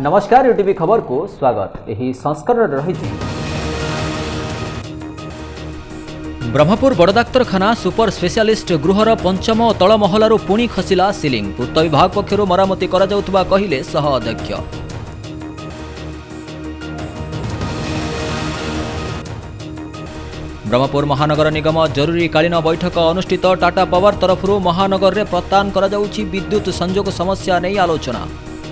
नमस्कार यूटीवी खबर को स्वागत। यही संस्करण रही ब्रह्मपुर बड़ डाक्तरखाना सुपर स्पेशलिस्ट गृहर पंचम तल महलारू पुणी खसिला सिलिंग। पूर्त विभाग पक्षरु मरामती करा जाउथबा कहिले सह अध्यक्ष। ब्रह्मपुर महानगर निगम जरूरीकालीन बैठक अनुष्ठित। टाटा पावर तरफरु महानगर रे प्रदान करा जाउछि विद्युत संयोग समस्या नहीं आलोचना।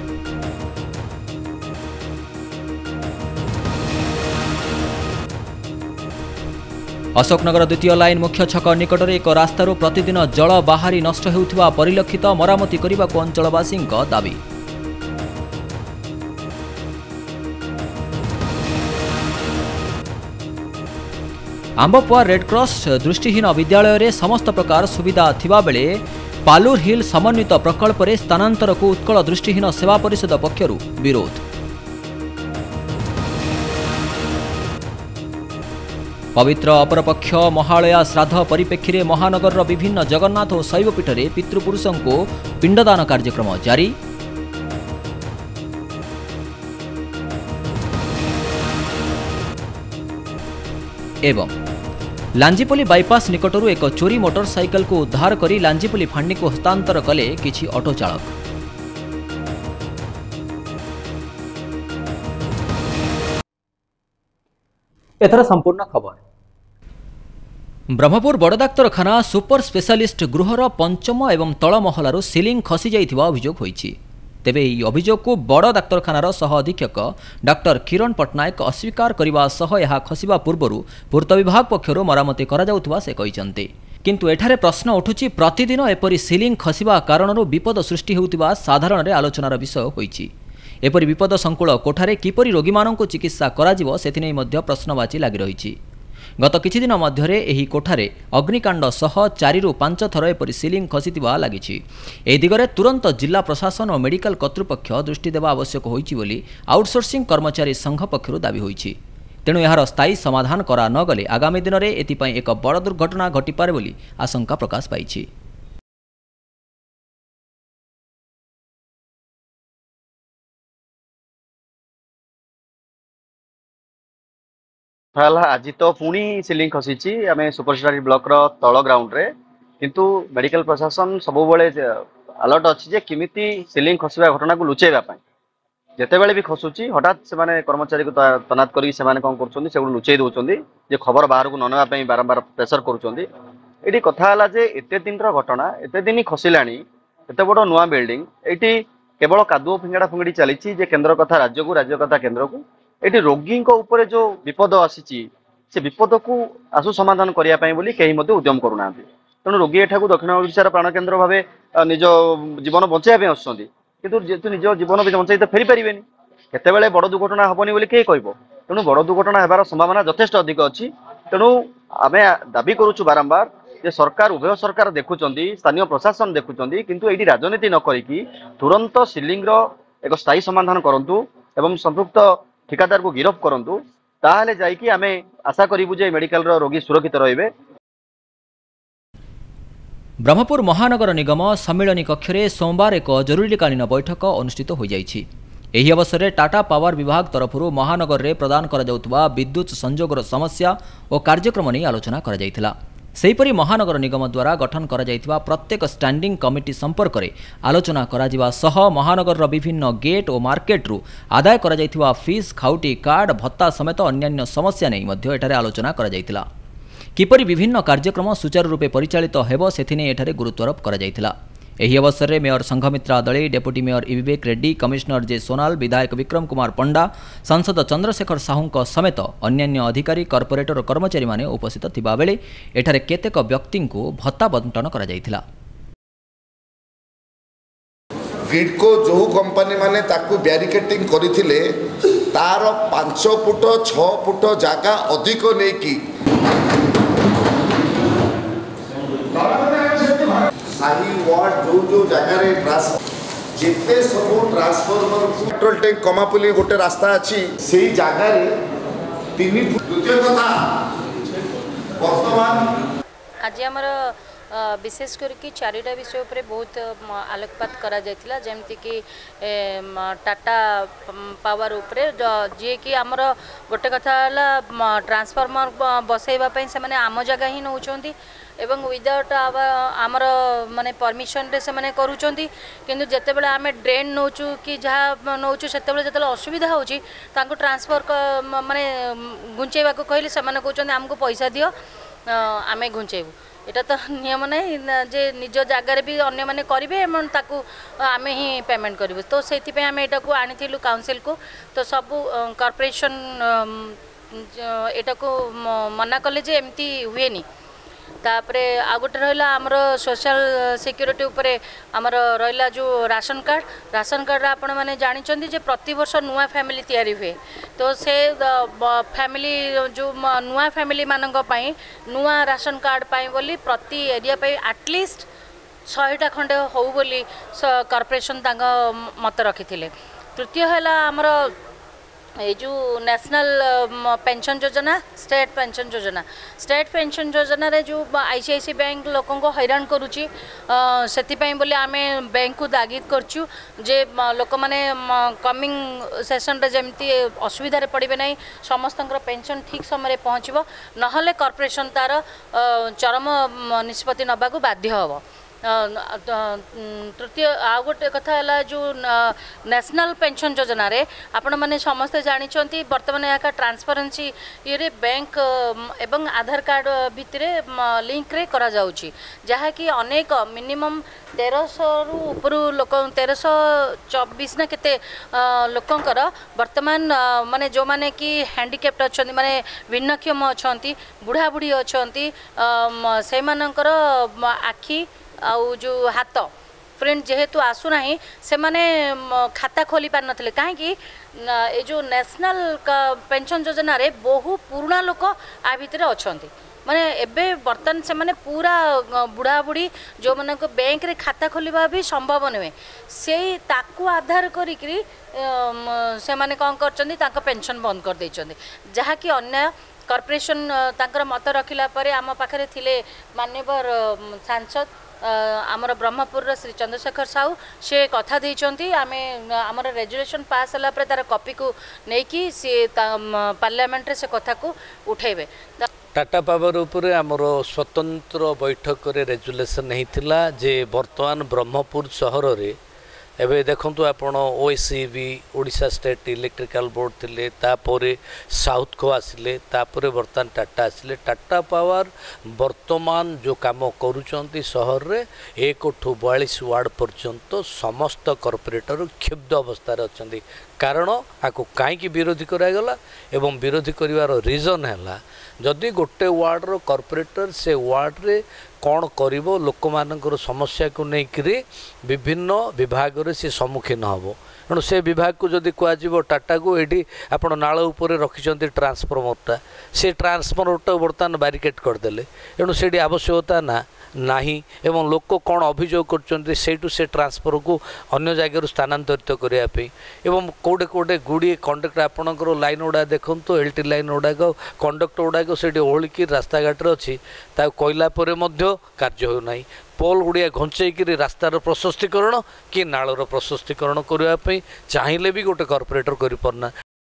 अशोकनगर द्वितीय लाइन मुख्य छक निकट में एक रास्तारू प्रतिदिन जल बाहरी नष्ट होउथिबा परिलक्षित। मरामती करने को अंचलवासी दाबी। आंबपुआ रेडक्रॉस दृष्टिहीन विद्यालय रे समस्त प्रकार सुविधा थिबा बेले पालूर हिल समन्वित प्रकल्प रे स्थानांतर को उत्कल दृष्टिहीन सेवा परिषद पक्षरु विरोध। पवित्र अपरपक्ष महालया श्राद्ध परिप्रेक्षी में महानगर विभिन्न जगन्नाथ और शैवपीठ में पितृपुरुषों को पिंडदान कार्यक्रम जारी। एवं लांजीपल्ली बाईपास निकटरू एक चोरी मोटरसाइकल को उद्धार कर लांजीपल्ली फांडी को हस्तांतर कले किछि ऑटो चालक। एथर संपूर्ण खबर। ब्रह्मपुर बड़ डाक्तरखाना सुपर स्पेशलिस्ट गृहर पंचम एवं तल महलारू सिलिंग खसी जाइथिबा अभियोग होइछि। तेबे ଏହି अभियोगକୁ बड़ डाक्तरखानार सह अधीक्षक डॉक्टर किरण पट्टनायक अस्वीकार करने सह यह खसिबा पूर्वरु पूर्त विभाग पक्षरु मरामती करा जाउथबा से कहिसंते। किंतु एठारे प्रश्न उठुछि प्रतिदिन एपरि सिलिंग खसिबा कारणरू विपद सृष्टि हेउथिबा साधारण रे आलोचनार विषय होइछि। एपरि विपद संकुल कोठारे किपरि रोगी माननकु चिकित्सा कराजिवो सेथिनै मध्य प्रश्नवाची लागि रहिछि। गत किछि दिन मध्यरे एही कोठारे अग्निकांड सह 4 ରୁ 5 थर एपरि सिलिंग खसिथिबा लागिछि। ए दिगरे तुरंत जिला प्रशासन और मेडिकल कर्तृपक्ष दृष्टि देवा आवश्यक होइछि बोली आउटसोर्सिंग कर्मचारी संघ पक्षरु दाबी होइछि। तेणु यार स्थायी समाधान करा न गले आगामी दिन में एथिपाई एक बड़ दुर्घटना घटिपारे बोली आशंका प्रकाश पाइछि। आज तो पुणी सिलिंग खसी आम सुपरस्टार ब्लॉक रो तल ग्राउंड रे किंतु मेडिकल प्रशासन सब बेले अलर्ट अच्छी जे किमिति सिलिंग खसवा घटना को लुचेबा जिते बड़े भी खसुची हठात से कर्मचारी को तैनात करें कौन कर लुचई दौरान जे खबर बाहर को ननेबा बारंबार प्रेसर करुँच। कथा जे एते दिन घटना एते दिन खसला एत बड़ नुआ बिल्डिंग ये केवल कादुओ फिंगड़ा फिंगड़ी चली केन्द्र कथा राज्य को राज्य कथा केन्द्र को ये रोगी ऊपर जो विपद आसी से विपद को आशु समाधान करने कहीं उद्यम करूना। तेणु रोगी एठाक दक्षिण ओडिशार प्राण केन्द्र भाव निज जीवन बचाई आसुँच किंतु जेहेतु निज जीवन भी बचाई तो फेरी पारे केतबेले बड़ दुर्घटना हेनी बोली किए कह। तेणु बड़ दुर्घटना होबार संभावना यथेष्ट अधिक अच्छी। तेणु आम दाबी करुचु बारंबार जे सरकार उभय सरकार देखुं स्थानीय प्रशासन देखुं किंतु ये राजनीति न करिकी तुरंत सिलिंग एक स्थायी समाधान करंतु एवं संपृक्त ठिकादार को गिरफ करंतु ताहले जाइकी आमे आशा करिबु जे मेडिकल रोगी सुरक्षित रहिबे। ब्रह्मपुर महानगर निगम सम्मिलनी कक्ष में सोमवार एक जरूरीकालीन बैठक अनुष्ठित हो जाइछि। एही अवसर में टाटा पावर विभाग तरफरु महानगर रे प्रदान करा जाउतबा विद्युत संयोगर समस्या और कार्यक्रम नहीं आलोचना करा जाइथिला। सेहीपरि महानगर निगम द्वारा गठन करा जाइथिबा प्रत्येक स्टैंडिंग कमिटी संपर्क में आलोचना करा जिबा सह महानगर विभिन्न गेट और मार्केट रु आदाय करा जाइथिबा फीस खाउटी कार्ड भत्ता समेत अन्यान्य समस्या नहीं मध्य एठारे आलोचना करा जाइथिला। किपरि विभिन्न कार्यक्रम सुचारू रूपे परिचालित हेबो सेथिने एठारे गुरुत्वारोप करा जाइथिला। एही अवसर में mayor Sanghamitra Dalei, deputy mayor Vivek Reddy, commissioner J Sonal, विधायक विक्रम कुमार पंडा, सांसद चंद्रशेखर साहू समेत अन्यान्य अधिकारी कॉर्पोरेटर और कर्मचारी माने उपस्थित थिबा बेले एठारे केतेक व्यक्ति को भत्ता बंटन करा जाइथिला। ग्रिडको जो कंपनी माने ताकू बैरिकेटिंग करथिले तार 5 फुट 6 फुट जागा अधिक नेकी साही वार्ड जो जो जगह रे जिते सब ट्रांसफॉर्मर पेट्रोल टैंक कमापुली गोटे रास्ता अच्छी से जगह रे 3 फुट। द्वितीय कथा वर्तमान आज आमर विशेष करके चारिटा विषय उपर बहुत आलोकपात करा जायतिला जेमति कि टाटा पावर उपरे जे कि आमर गोटे कथा है ट्रांसफॉर्मर बसैबा पई से माने आम जगह ही नौचंती एवं विदाउट आमर माने परमिशन रे से माने करूचंती किंतु जते बेले आमे ड्रेन नौचु कि जहाँ नौचु सेते बेले जते असुविधा होची तांको ट्रांसफर माने गुंचेबा को कहले से माने कहउचंती हमको पैसा दियो आमे गुंचेबू एटा तो नियम नहीं जे निज जगार भी अन्य माने करेंगे आम ही पेमेंट करूँ तो से आम एटा को आनी काउंसिल को तो सबू कॉर्पोरेशन एटा को मना कले जे एमती हुए नहीं तापरे आ गोटे रहा आमर सोशल सिक्योरिटी उपरे आमर रहा जो राशन कार्ड आपण मैंने जानते जे प्रति वर्ष नुआ फैमिली तैयारी हुए तो से फैमिली जो नुआ फैमिली मानक पई नुआ राशन कार्ड पाई बोली प्रति एरिया पे एटलिस्ट 100टा खंडे हो बोली कॉर्पोरेशन मत रखी तृतीय है आमर ये जो नेशनल पेंशन योजना स्टेट पेंशन योजना रे जो आईसीआईसी बैंक लोकों को हैरान करुच्ची से बोले आम बैंक को तागिद करचु जे लोक मैंने कमिंग सेशन रे जमती असुविधा रे पड़े नहीं समस्त पेंशन ठीक समय पहुँचब नहले कॉर्पोरेशन तार चरम निष्पत्ति नबा को बाध्य हम तृतीय आ गोटे कथा है जो नेशनल पेंशन योजना रे आपण मैंने समस्ते जानते बर्तमान यहाँ ट्रांसपेरेंसी ये बैंक एवं आधार कार्ड भितर लिंक रे करा जाउची जहा कि अनेक मिनिमम 1300 रु ऊपर लोक 1324 ना केते लोकंकर वर्तमान माने जो माने कि हैंडिकैप्ट अच्छा माने भिन्नक्षम अच्छा बुढ़ा बुढ़ी अच्छा से मानकर आखि आउ जो हाथ फ्रेंड जेहेतु आसुना से माने खाता खोली पार नथिले काहे कि ए जो नेशनल पेंशन योजना रे बहु पुराना लोक आ भितर अछंती माने एबे बर्तन से माने पूरा बुढ़ा बुढ़ी जो माने को बैंक रे खाता खोलिबा भी संभव नहे से ताकू आधार करी से माने कौन करचंदी ताका पेंशन बंद कर देचंदी जहा कि अन्य कॉर्पोरेशन तांकर मत रखिला परे आम पाखरे थिले मान्यवर सांसद आमर ब्रह्मपुर श्री चंद्रशेखर साहू से कथा देइचंती आमे आमर रेजुलेशन पास होला पर तार कॉपी को नेकी से पार्लियामेंट रे से कथा को उठेबे टाटा पावर उपर आमर स्वतंत्र बैठक रे रेजुलेशन होता जे वर्तमान ब्रह्मपुर सहर रे एबे देखंतु आपण OSEB Odisha state electrical board थिले तापरे साउथ को आसिले तापरे वर्तमान टाटा आसिले टाटा पावर वर्तमान जो काम करूचंती सहर रे 1 ठू 42 वार्ड पर्यंत समस्त कॉर्पोरेटर क्षुब्ध अवस्था रे अछंती कारण आको काईकी विरोधी करागला एवं विरोधी करिवार रीजन हैला जदि गोटे वार्ड रो कॉर्पोरेटर से वार्ड रे कौन करिवो लोक मानकर समस्या को लेकिन विभिन्न विभाग रे से सम्मुखीन हम तेणु से विभाग को जदि कह टाटा को ये आप नाल उपर रखिंट ट्रांसफॉर्मरटा से ट्रांसफॉर्मरटा बर्तमान बारिकेड करदे तेणु से आवश्यकता ना नहीं एवं लोक कौन अभियोग कर से ट्रांसफर को अन्य जगह स्थानांतरित करने एवं कौटे कौटे गुड़िए कंडक्टर आपणकर लाइन गुड़ा देखूँ एलटी लाइन गुड़ाक कंडक्टर गुड़ाक से ओलिकी रास्ता घाटे अच्छी कहला कार्य होना पोल गुड़िया घंचेक रास्तार प्रशस्तीकरण कि नालर प्रशस्तीकरण करने चाहिए भी गोटे कॉर्पोरेटर करना।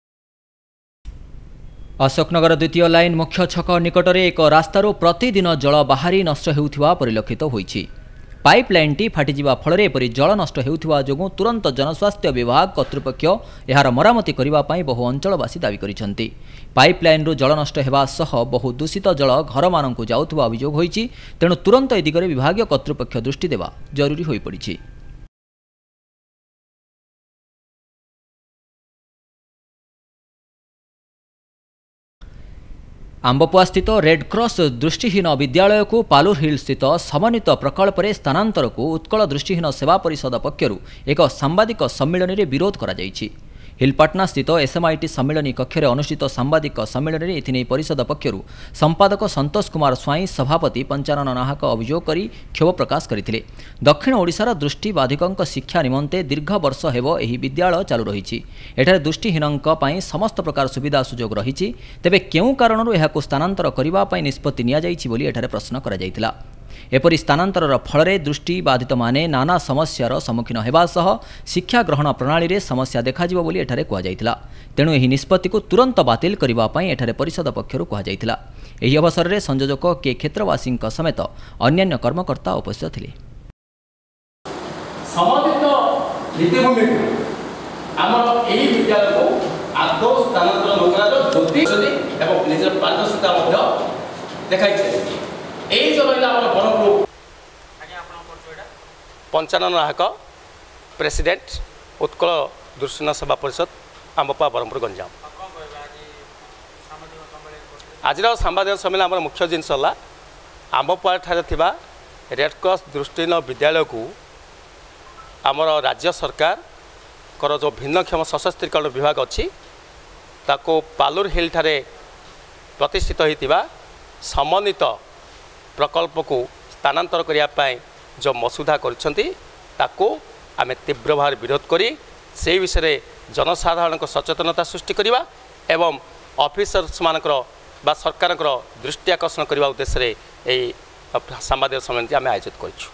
अशोकनगर द्वितीय लाइन मुख्य छक निकटर एक रास्तार प्रतिदिन जल बाहरी नष्ट होउथिबा परिलक्षित होईछि। पाइपलाइनटी फाटिजिबा फଳରେ एपरि जल नष्ट हेउथिबा जोगु तुरंत जनस्वास्थ्य विभाग कर्तृपक्ष एहार मरामती करिबा पई बहु अंचलवासी दाबी करिसंती। पाइपलाइन रु जल नष्ट हेबा सह बहु दूषित जल घर मानकु जाउथबा अभियोग होईछि। तेणु तुरंत ए दिगरे विभागीय कर्तृपक्ष दृष्टि देबा जरूरी होई पड़िछि। आंबपुआ स्थित रेडक्रॉस दृष्टिहीन विद्यालय को पालूर हिल स्थित समन्वित प्रकल्प रे स्थानांतर को उत्कल दृष्टिहीन सेवा परिषद पक्षरु एक सांबादिक सम्मेलन रे विरोध करा जायछि। हिलपाटना स्थित एसएमआईटी सम्मेलनी कक्ष अनुष्ठित सांबादिक सम्मेलन में एथिने परिषद पक्षरु संपादक संतोष कुमार स्वाई सभापति पंचानन नाहक अभियोग करी क्षोभ प्रकाश करथिले। दक्षिण ओडिशार दृष्टि बाधिकंक शिक्षा निमंते दीर्घ वर्ष हेबो एही विद्यालय चालू रहिछि। एठारे दृष्टिहीनंक पई समस्त प्रकार सुविधा सुयोग रहिछि। तेबे केउ कारणरु एहाकु स्थानांतर करिबा पई निष्पत्ति निया जाइछि बोली एठारे प्रश्न करा जाइतिला। एपरि स्थानांतरर फल दृष्टिबाधित माने नाना समस्यार सम्मुखीन हेबा सह शिक्षा ग्रहण प्रणाली रे समस्या देखाजिबो बोली एठारे कुहाଯାଇଥିଲା। तेणु एही निष्पत्ति को तुरंत बातिल करबा पई एठारे परिषद पक्षरु कुहाଯାଇଥିଲା। एही अवसर रे संयोजक के क्षेत्रवासी समेत अन्यान्य कर्मकर्ता उपस्थित थिले। समर्पित नीतिभूमि आमर एही विद्यालय को आदौ स्थानांतर नोकरार ज्योति एवं निज पारदर्शिता देखाई एही जो रहिला आमर बरहमपुर 95 नाहक प्रेसिडेंट उत्कल दृष्टिहीन सेवा परिषद आमपा बरहमपुर गंजाम। आज सांबादिक सम्मेलन आम मुख्य जिनस है आमपा ठारे रेडक्रॉस दृष्टिहीन विद्यालय को आमर राज्य सरकार कर जो भिन्नक्षम सशस्त्रीकरण विभाग अच्छी ताको पालुर हिल ठारे प्रतिष्ठित होता समन्वित प्रकल्प को स्थानांतर करने जो मसुदा करको आम तीव्र भाव विरोध करी से विषय जनसाधारण सचेतनता सृष्टि करवा एवं ऑफिसर्स मानकर बा सरकार दृष्टि आकर्षण करने उद्देश्य यही सांबादिक सम्मेलन आम आयोजित करूँ।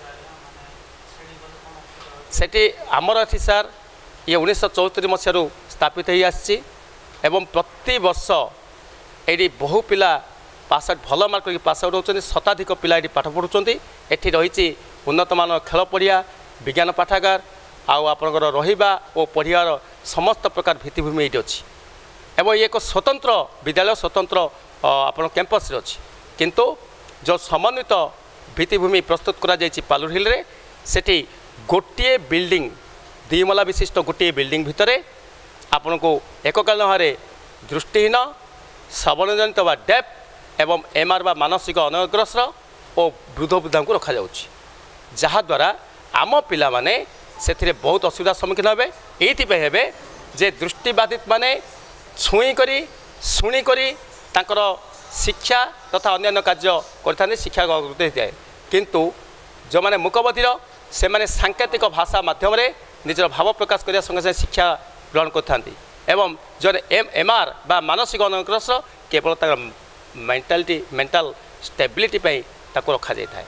सेठी आमर एठी सार ये 1974 मसीह स्थापित हो आसी एवं प्रति वर्ष ये बहु पिला पास आउट भल मार्क करके पास आउट होती शताधिक पिला ये पाठ पढ़ुंट एठी रही उन्नतमान खेल पड़िया विज्ञान पाठागार आपणकर रहिबा और पढ़ियार समस्त प्रकार भित्तिभूमि ये अच्छी एवं ये एक स्वतंत्र विद्यालय स्वतंत्र आपण कैंपस अच्छी किंतु जो समन्वित भित्तिभूमि प्रस्तुत करा जायछि पालुर हिल रे सेठी गोटे बिल्डिंग दुईमला विशिष्ट गोटे बिल्डिंग भितर आपण को एककालीन भाव दृष्टिहीन श्रवणजनित व डेफ एवं एमआर बा मानसिक अनग्रसर और वृद्ध वृद्धा को रखा जाउछि जहाद्वारा आम पिला माने से बहुत असुविधा सम्मुखीन हे ये जे दृष्टिबाधित माने छुई करी शुणी करी तांकर शिक्षा तथा अन्य कार्य करते शिक्षा होता है किंतु जो मैंने मूकबधिर से माने सांकेतिक भाषा माध्यम निजर भाव प्रकाश करने संगे शिक्षा ग्रहण करते एवं जो एमआर बा मानसिक अनग्रसर केवल मेंटाल स्टेबिलिटी रखा जाए।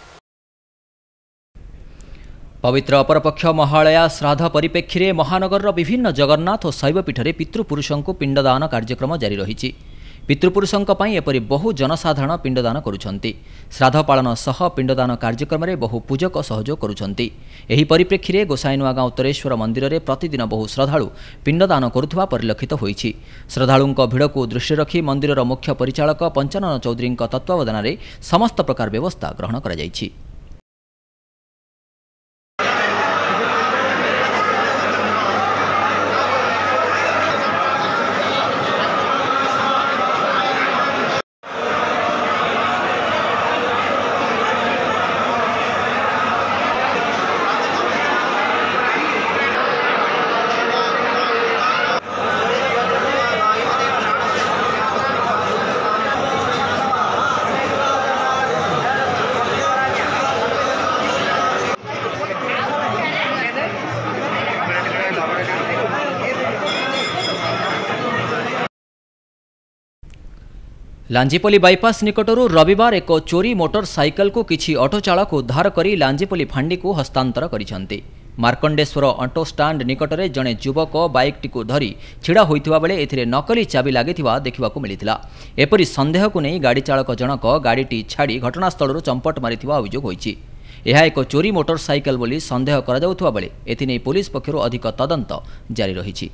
पवित्र अपरपक्ष महालया श्राद्ध परिप्रेक्षी महानगर विभिन्न जगन्नाथ और शैवपीठ में पितृपुरुषों पिंडदान कार्यक्रम जारी रही। पितृपुरुषों एपरी बहु जनसाधारण पिंडदान करुछंती। श्राद्ध पालन सह पिंडदान कार्यक्रम में बहु पूजक सहयोग करुछंती। एही परिप्रेक्षी में गोसाईनुआगाँ उत्तरेश्वर मंदिर में प्रतिदिन बहु श्रद्धालु पिंडदान करुवा परिलक्षित होईछि। श्रद्धालुंक भिड़ को दृष्टि रखी मंदिर मुख्य परिचालक पंचानन चौधरी तत्वावधान में समस्त प्रकार व्यवस्था ग्रहण करा जायछि। लांजीपल्ली बाईपास निकटरू रविवार एक चोरी मोटरसाइकल को किछि ऑटो चालक उद्धार करी लांजीपल्ली फांडी को हस्तांतर करिसेंती। मार्कंडेश्वर ऑटो स्टाण्ड निकटरे जड़े युवक बाइक टी धरी छिड़ा होइथिबा बेले एथिरे नकली चाबी लागिथिबा देखिबाकू मिलिथिला। एपरि संदेह को नहीं गाड़ी चालक जनक गाड़ीटी छाड़ी घटनास्थल चंपट मारिथिबा अभियोग होइछि। यह एक चोरी मोटरसाइकल बोली संदेह करा जाउथबा बेले एथिने पुलिस पक्षरु अधिक तदंत जारी रहिछि।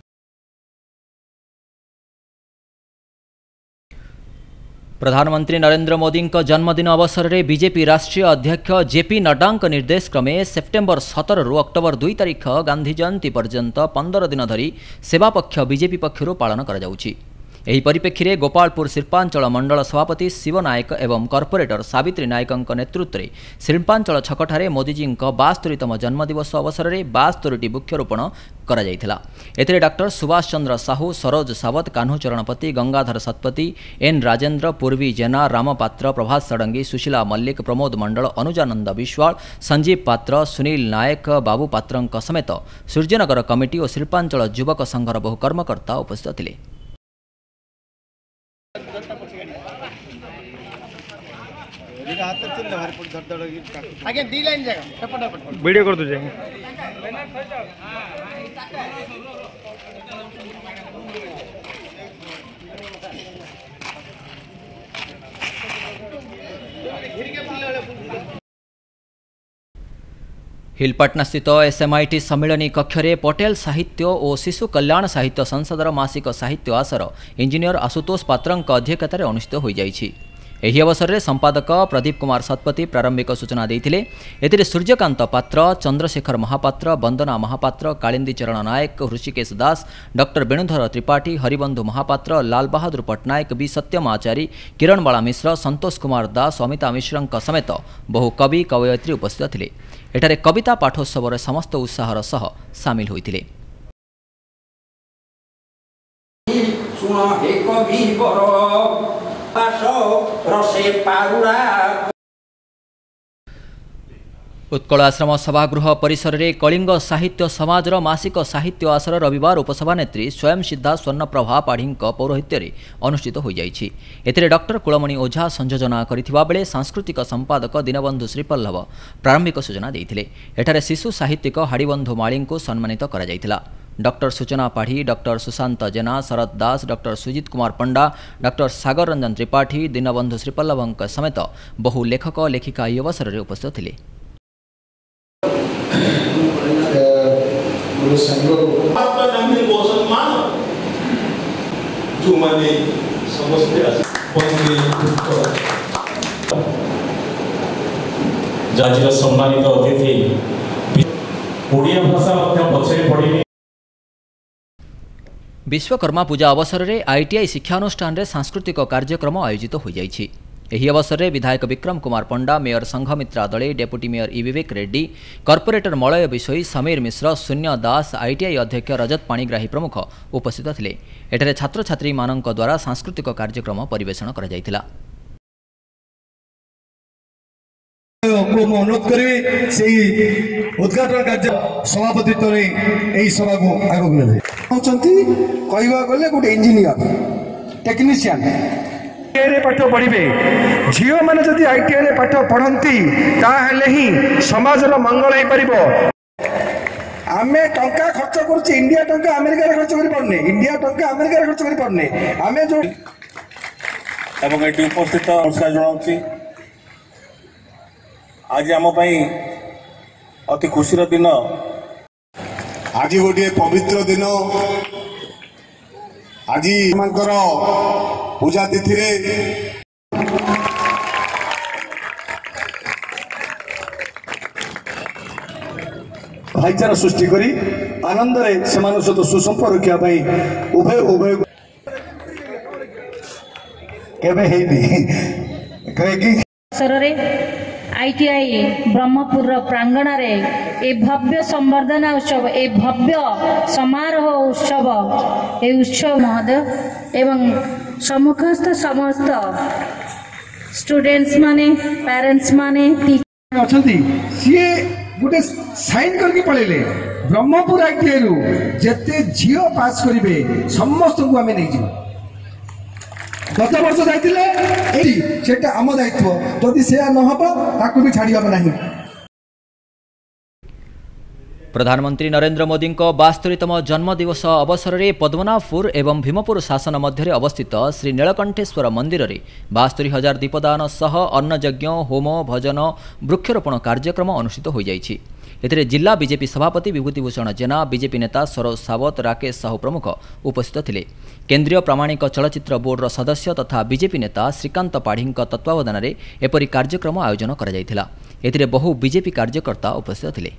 प्रधानमंत्री नरेंद्र मोदी जन्मदिन अवसर में बीजेपी राष्ट्रीय अध्यक्ष जेपी नड्डा निर्देश क्रमे सेप्टेम्बर 17 रु अक्टोबर 2 तारिख गांधी जयंती पर्यंत 15 दिन धरी सेवापक्ष बीजेपी पक्षरु पालन करा जाउछि। एही परिप्रेक्षी में गोपालपुर शिल्पांचल मंडल सभापति शिव नायक एवं कॉर्पोरेटर सावित्री नायक नेतृत्व में शिल्पांचल छकठारे मोदीजी 72तम जन्मदिवस अवसर में 72टी वृक्षरोपण करा जायथिला। एथिरे डॉक्टर सुभाष चंद्र साहू, सरोज सावत, कान्हू चरणपति, गंगाधर सतपति, एन राजेंद्र, पूर्वी जेना, रामपात्र, प्रभात षडंगी, सुशीला मल्लिक, प्रमोद मंडल, अनुजानंद विश्वाल, संजीव पात्र, सुनील नायक, बाबू पात्र समेत सूर्यनगर कमिटी और शिल्पांचल युवक संघर बहु कर्मकर्ता उपस्थित थिले। वीडियो कर दीजिए। हिलपाटना स्थित एसएमआईटी सम्मिलनी कक्षरे पटेल साहित्य और शिशु कल्याण साहित्य संसदर मासिक साहित्य आसर इंजीनियर आशुतोष पात्रଙ୍କ अध्यक्षतार अनुष्ठित हो जाइछि। एही अवसर में संपादक प्रदीप कुमार सतपथी प्रारंभिक सूचना देते। एथिरे सूर्यकांत पात्र, चंद्रशेखर महापात्र, वंदना महापात्र, कालिंदी चरण नायक, ऋषिकेश दास, डॉक्टर वेणुधर त्रिपाठी, हरिबंधु महापात्र, लाल बहादुर पट्टनायक, बी सत्यम आचारी, किरणबाला मिश्र, संतोष कुमार दास, अमिता मिश्र समेत बहु कवि कवयित्री उपस्थित थिले। एठारे कविता पाठोत्सव समस्त उत्साहर सह सामिल होइथिले। उत्कल आश्रम सभागृह परिसर में कलिंग साहित्य समाजर मासिक साहित्य आसर रविवार उपसभानेत्री स्वयं सिद्धा स्वर्णप्रभा पाढ़ी पौरोहित्य अनुष्ठित हो जाइछि। एथिरे डॉक्टर कुलमणि ओझा संयोजना करिथिबा बेले सांस्कृतिक संपादक दीनबंधु श्रीपल्लभ प्रारंभिक सूचना देइथिले। एठारे शिशु साहित्यिक हाड़ीबंधु माली को सम्मानित करा जाइथिला। Doctor Suchana Padhi, doctor Sushant Jena, Sharad Das, doctor Sujit Kumar Panda, doctor Sagar Ranjan Tripathi, Dinabandhu Shripallabh समेत बहु लेखक लेखिका ଏହି अवसर में उपस्थित थे। सम्मानित अतिथि ओडिया भाषा पछरे पड़ी। विश्वकर्मा पूजा अवसर में आईटीआई शिक्षानुष्ठान रे सांस्कृतिक कार्यक्रम आयोजित हो जाइछि। एही अवसर में विधायक Vikram Kumar Panda, mayor Sanghamitra Dalei, deputy mayor E Vivek Reddy, corporator Malay Bishoyi, Samir मिश्र, शून्य दास, आईटीआई अध्यक्ष रजत पाणीग्राही प्रमुख उपस्थित थिले। एठारे छात्र छात्री मानक द्वारा सांस्कृतिक कार्यक्रम परिवेषण करा जाइथिला। अनुरोध करेंगे से उद्घाटन कार्य सभापतित्व सभा को आगे कहवा गले गोटे इंजीनियर टेक्नीशियन पाठ पढ़े झील मैंने जदि आईटीआई पाठ पढ़ती ताहले ही समाजर मंगल हो पार। आम टंका खर्च कर इंडिया टंका अमेरिका खर्च कर पारने, इंडिया टंका अमेरिका खर्च कर पारने आम जो उपस्थित जनाऊँगी। आज आम अति खुशीर दिन, आज गोटे पवित्र दिन, आज पूजा तिथि भाईचारा सृष्टि करी आनंद से सहित सुसंपर्क रखापी उभय उभय आईटीआई ब्रह्मपुर प्रांगण ए भव्य संवर्धना उत्सव, ए भव्य समारोह उत्सव, ए उत्सव महोदय एवं सम्मुखस्थ समस्त स्टूडेंट्स माने, पेरेंट्स माने अच्छी सी गोटे साइन करके पड़े ब्रह्मपुर आईटीआई रु जेते झील पास करेंगे समस्त को आम नहीं जीव। गत वर्ष जाते आम दायित्व जदि से न भी छाड़ ना। प्रधानमंत्री नरेंद्र मोदी 72तम जन्मदिवस अवसर में पद्मनाभपुर एवं भीमपुर शासन मध्य अवस्थित श्री नीलकंठेश्वर मंदिर में 72,000 दीपदान सह अन्नयज्ञ, होम, भजन, वृक्षरोपण कार्यक्रम अनुष्ठित हो जाइछि। एथिरे जिला बीजेपी सभापति विभूतिभूषण जेना, बीजेपी नेता सरोज सावत, राकेश साहू प्रमुख उपस्थित थिले। केंद्रीय प्रामाणिक चलचित्र बोर्डर सदस्य तथा बीजेपी नेता श्रीकांत पाढ़ी तत्वावधान में एपरी कार्यक्रम आयोजन करा जायथिला। एथिरे बहु बीजेपी कार्यकर्ता उपस्थित थिले।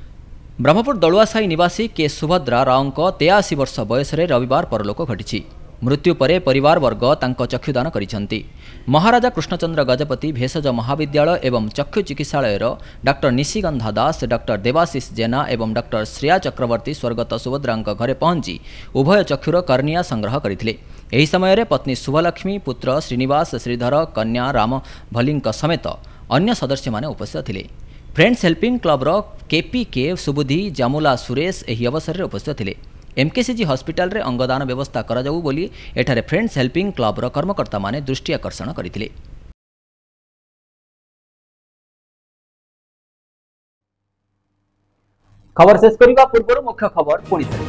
ब्रह्मपुर दलुआसाही निवासी के सुभद्रा राव 83 वर्ष बयस रविवार परलोक घटी। मृत्यु परे परिवार वर्ग तांको चक्षुदान करिसेंती। महाराजा कृष्णचंद्र गजपति भेषज महाविद्यालय एवं चक्षु चिकित्सालय डॉक्टर निशिगंधा दास, डॉक्टर देवाशीष जेना एवं डॉक्टर श्रेया चक्रवर्ती स्वर्गत सुभद्रा घरे पहुंची उभय चक्षुर कर्निया संग्रह करथिले। एही समय पत्नी शुभलक्ष्मी, पुत्र श्रीनिवास श्रीधर, कन्या राम भली समेत अन्य सदस्य माने उपस्थित थिले। फ्रेंड्स हेल्पिंग क्लब केपी के सुबुधी, जामुला सुरेश एही अवसर में उपस्थित थिले। एमकेसीजी हॉस्पिटल रे अंगदान व्यवस्था करा जाऊ बोली एठारे फ्रेंड्स हेल्पिंग क्लब कर्मकर्ता माने दृष्टि आकर्षण करथिले। खबर शेष करिबा पूर्व मुख्य खबर पुणी थे।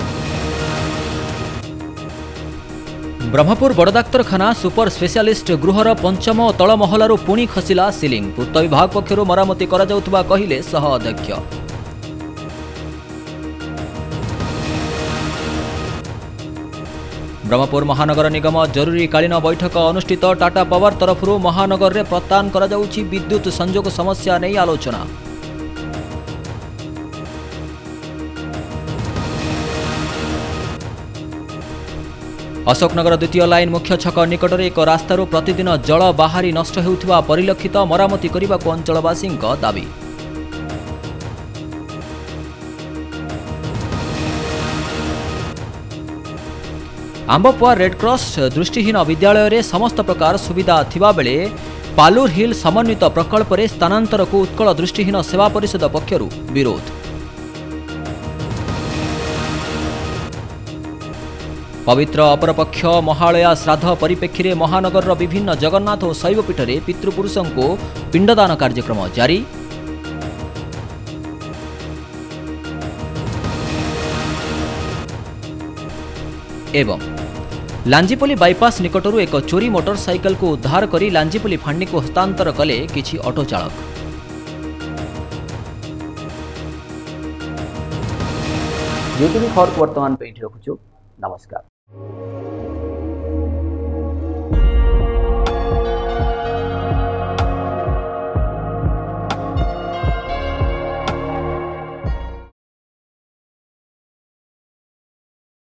ब्रह्मपुर बड़ डाक्तरखाना सुपर स्पेशलिस्ट गृहर पंचम और तल महलारू पुणी खसिला सिलिंग। पूर्त विभाग पक्षर मरामती करा जाउथबा कहिले सह अध्यक्ष। ब्रह्मपुर महानगर निगम जरूरीकालीन बैठक अनुष्ठित। टाटा पावर तरफରୁ महानगर रे प्रत्यान करा जाउछि विद्युत संयोग समस्या नहीं आलोचना। अशोकनगर द्वितीय लाइन मुख्य छक निकटर एक रास्तार प्रतिदिन जल बाहरी नष्ट हेउथिबा परिलक्षित। मरामती करने अंचलवासी दाबी। आंबपुआ रेडक्रॉस दृष्टिहीन विद्यालय रे समस्त प्रकार सुविधा थिबा बेले पालूर हिल समन्वित प्रकल्प रे स्थानांतर को उत्कल दृष्टिहीन सेवा परिषद पक्षरु विरोध। पवित्र अपरपक्ष महालया श्राद्ध परिप्रेक्षी महानगर विभिन्न जगन्नाथ और शैवपीठ रे पितृपुरुषों को पिंडदान कार्यक्रम जारी। एवं लांजीपल्ली बाईपास निकटरू एक चोरी मोटरसाइकल को उद्धार करी लांजीपल्ली फांडी को हस्तांतर कले किछि ऑटो चालक। यूट्यूब खबर वर्तमान पे रखुछु। नमस्कार।